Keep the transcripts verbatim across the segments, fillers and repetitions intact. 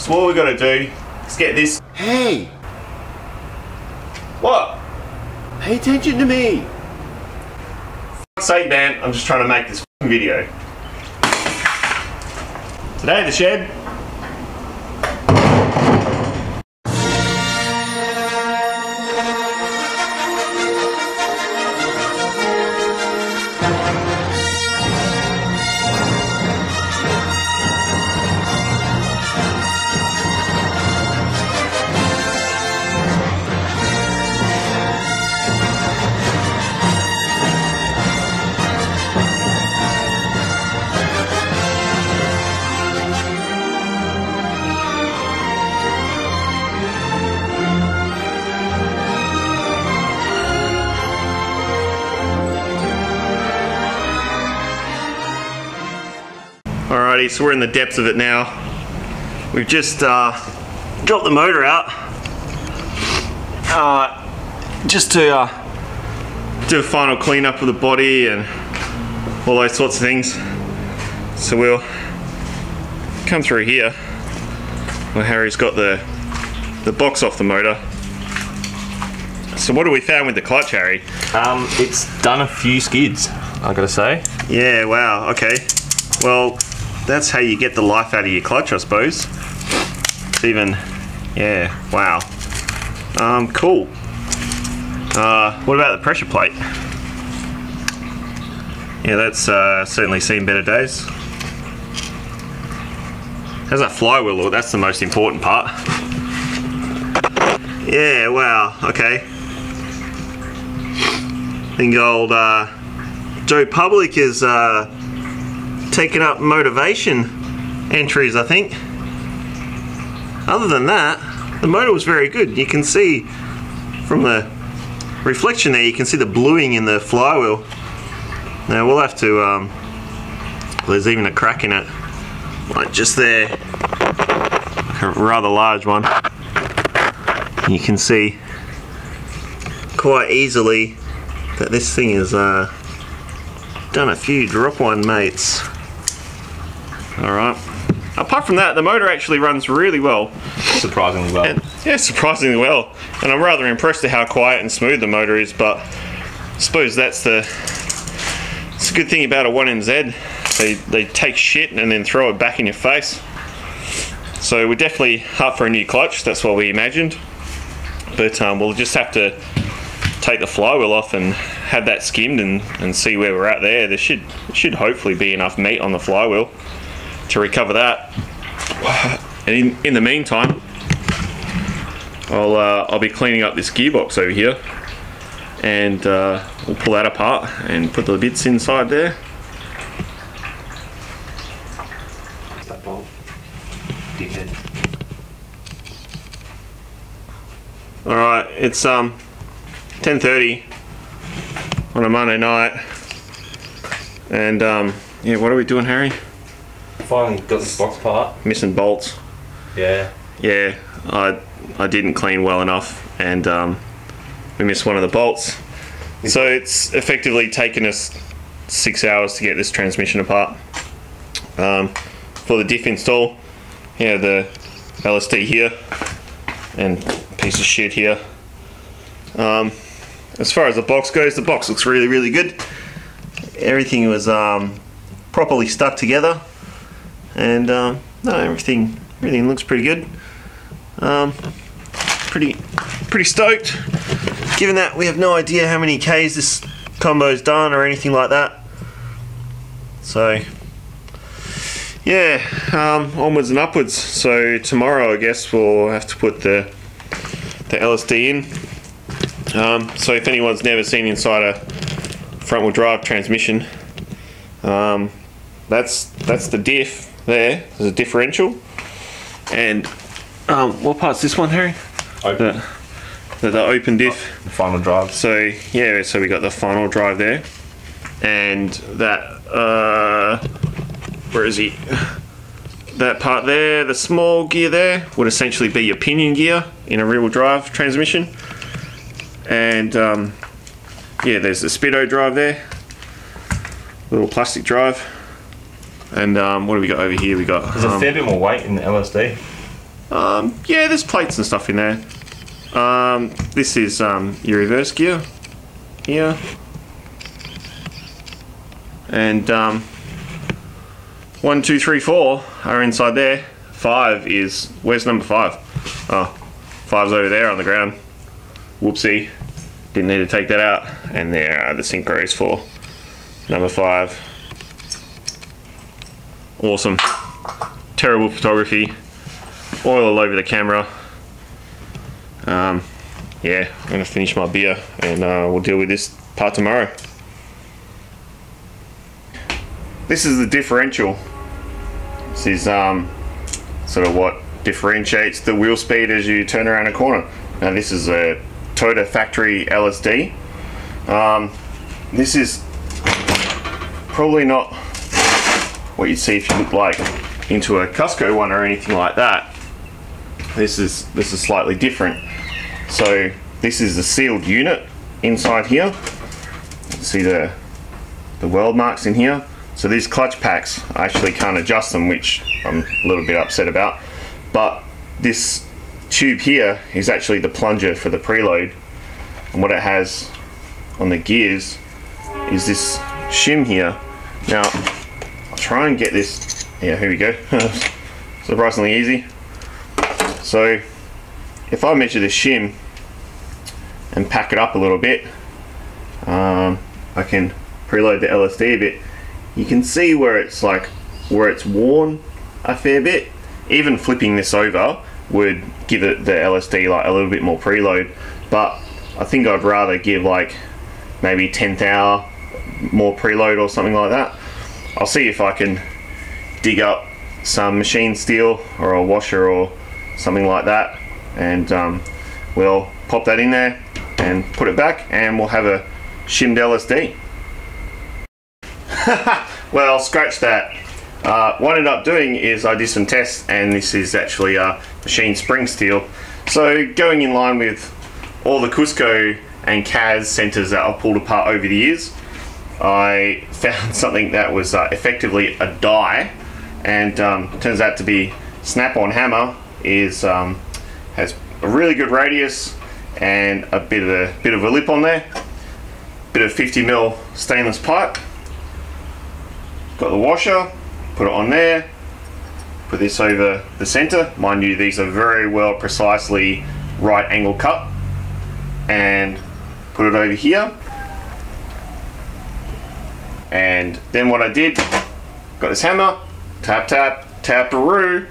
So what we got to do is get this. Hey! What? Pay attention to me! For fuck's sake, man, I'm just trying to make this video. Today at the shed. Alrighty, so we're in the depths of it now. We've just uh, dropped the motor out uh, just to uh, do a final cleanup of the body and all those sorts of things. So we'll come through here where Harry's got the, the box off the motor. So what have we found with the clutch, Harry? Um, it's done a few skids, I gotta say. Yeah, wow, okay. Well, that's how you get the life out of your clutch, I suppose. It's even, yeah, wow. Um, cool. Uh, what about the pressure plate? Yeah, that's uh, certainly seen better days. How's that flywheel look? That's the most important part. Yeah, wow, okay. I think old uh, Joe Public is uh, taking up motivation entries, I think. Other than that, the motor was very good. You can see from the reflection there, you can see the bluing in the flywheel. Now we'll have to, um, there's even a crack in it, like just there, like a rather large one. You can see quite easily that this thing has uh, done a few drop one mates. Alright. Apart from that, the motor actually runs really well. Surprisingly well. And, yeah, surprisingly well. And I'm rather impressed at how quiet and smooth the motor is, but I suppose that's the, it's a good thing about a one N Z. They, they take shit and then throw it back in your face. So we're definitely up for a new clutch, that's what we imagined. But um, we'll just have to take the flywheel off and have that skimmed and, and see where we're at there. There should, should hopefully be enough meat on the flywheel to recover that. And in, in the meantime, I'll, uh, I'll be cleaning up this gearbox over here, and uh, we'll pull that apart and put the bits inside there. That bolt. Dickhead. Alright, it's um ten thirty on a Monday night, and um, yeah, what are we doing, Harry? Finally got this box part. Missing bolts. Yeah. Yeah, I I didn't clean well enough, and um, we missed one of the bolts. So it's effectively taken us six hours to get this transmission apart. Um, for the diff install, yeah, the L S D here, and piece of shit here. Um, as far as the box goes, the box looks really, really good. Everything was um, properly stuck together, and um, no, everything, everything looks pretty good. Um, pretty, pretty stoked. Given that we have no idea how many Ks this combo's done or anything like that. So, yeah, um, onwards and upwards. So tomorrow, I guess we'll have to put the the L S D in. Um, so if anyone's never seen inside a front wheel drive transmission, um, that's that's the diff there. There's a differential, and um, what part's this one, Harry? Open. The, the, the open diff. The final drive. So yeah, so we got the final drive there, and that uh, where is he? That part there, the small gear there, would essentially be your pinion gear in a rear-wheel drive transmission. And um, yeah, there's the speedo drive there, little plastic drive. And um, what do we got over here? We got there's um, a fair bit more weight in the L S D. Um, yeah, there's plates and stuff in there. Um, this is um, your reverse gear here. And um, one, two, three, four are inside there. Five is, where's number five? Oh, five's over there on the ground. Whoopsie, didn't need to take that out. And there are the synchros for number five. Awesome. Terrible photography. Oil all over the camera. Um, yeah, I'm gonna finish my beer and uh, we'll deal with this part tomorrow. This is the differential. This is um, sort of what differentiates the wheel speed as you turn around a corner. Now this is a Toyota factory L S D. Um, this is probably not what you'd see if you look like into a Cusco one or anything like that. This is this is slightly different. So this is the sealed unit inside here. You can see the the weld marks in here. So these clutch packs, I actually can't adjust them, which I'm a little bit upset about. But this tube here is actually the plunger for the preload, and what it has on the gears is this shim here. Now I'll try and get this. Yeah, here we go. Surprisingly easy. So if I measure this shim and pack it up a little bit, um, I can preload the L S D a bit. You can see where it's like where it's worn a fair bit. Even flipping this over would give it the L S D like a little bit more preload, but I think I'd rather give like maybe tenth hour more preload or something like that. I'll see if I can dig up some machine steel or a washer or something like that, and um, we'll pop that in there and put it back, and we'll have a shimmed L S D. Well, scratch that. Uh, what I ended up doing is I did some tests, and this is actually uh, machine spring steel. So going in line with all the Cusco and C A S centers that I've pulled apart over the years, I found something that was uh, effectively a die, and um, turns out to be snap-on hammer. Is um, has a really good radius and a bit of a bit of a lip on there. Bit of fifty mil stainless pipe. Got the washer. Put it on there. Put this over the center. Mind you, these are very well precisely right angle cut. And put it over here. And then what I did, got this hammer. Tap tap tap-a-roo.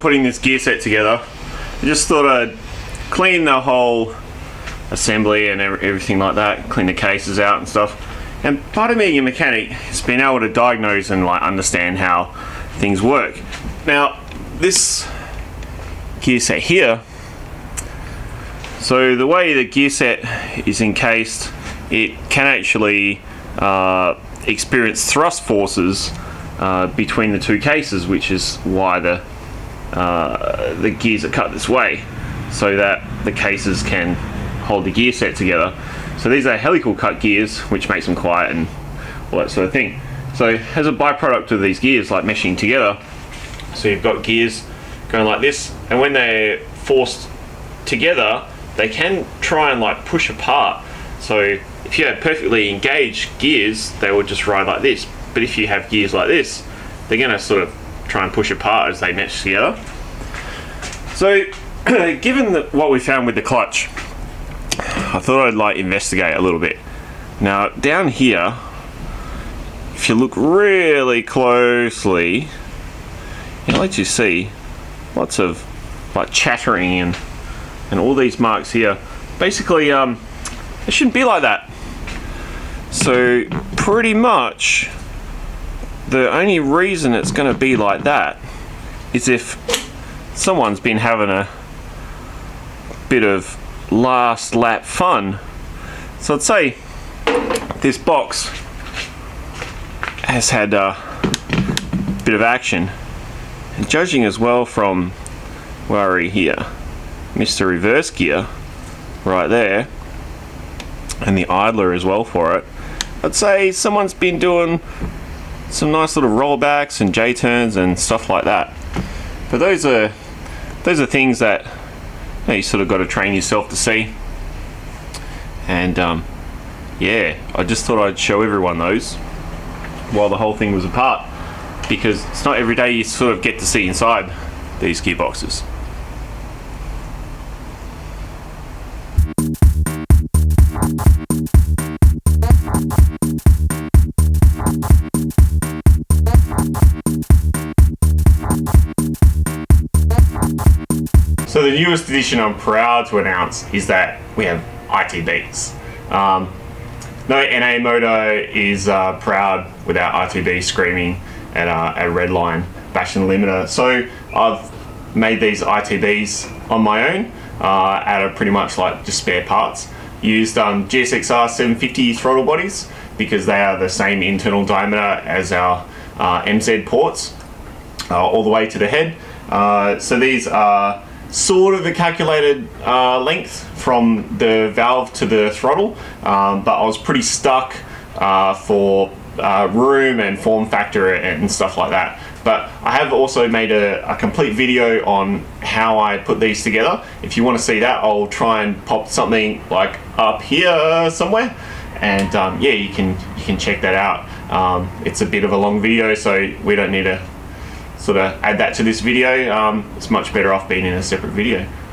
putting this gear set together, I just thought I'd clean the whole assembly and everything like that, clean the cases out and stuff. And part of being a mechanic is being able to diagnose and like understand how things work. Now, this gear set here, so the way the gear set is encased, it can actually uh, experience thrust forces uh, between the two cases, which is why the uh, the gears are cut this way, so that the cases can hold the gear set together. So these are helical cut gears, which makes them quiet and all that sort of thing. So as a byproduct of these gears like meshing together, so you've got gears going like this, and when they're forced together, they can try and like push apart. So if you have perfectly engaged gears, they will just ride like this. But if you have gears like this, they're going to sort of try and push apart as they mesh together. So given that what we found with the clutch, I thought I'd like investigate a little bit. Now down here, if you look really closely, you'll let you see lots of like chattering and and all these marks here. Basically, um, it shouldn't be like that. So pretty much the only reason it's going to be like that is if someone's been having a bit of last lap fun. So I'd say this box has had a bit of action, and judging as well from where we're here, Mister Reverse Gear right there, and the idler as well for it, I'd say someone's been doing some nice little rollbacks and J-turns and stuff like that. But those are those are things that you know, you sort of got to train yourself to see. And um, yeah, I just thought I'd show everyone those while the whole thing was apart, because it's not every day you sort of get to see inside these gearboxes. So the newest addition I'm proud to announce is that we have I T Bs. Um, no N A motor is uh, proud without I T B screaming at uh, a red line bashing the limiter. So I've made these I T Bs on my own uh, out of pretty much like just spare parts. Used um, G S X R seven fifty throttle bodies because they are the same internal diameter as our uh, M Z ports, uh, all the way to the head. Uh, so these are sort of a calculated uh, length from the valve to the throttle, um, but I was pretty stuck uh, for uh, room and form factor and stuff like that. But I have also made a, a complete video on how I put these together. If you want to see that, I'll try and pop something like up here somewhere, and um, yeah, you can you can check that out. Um, it's a bit of a long video, so we don't need to sort of add that to this video. Um, it's much better off being in a separate video.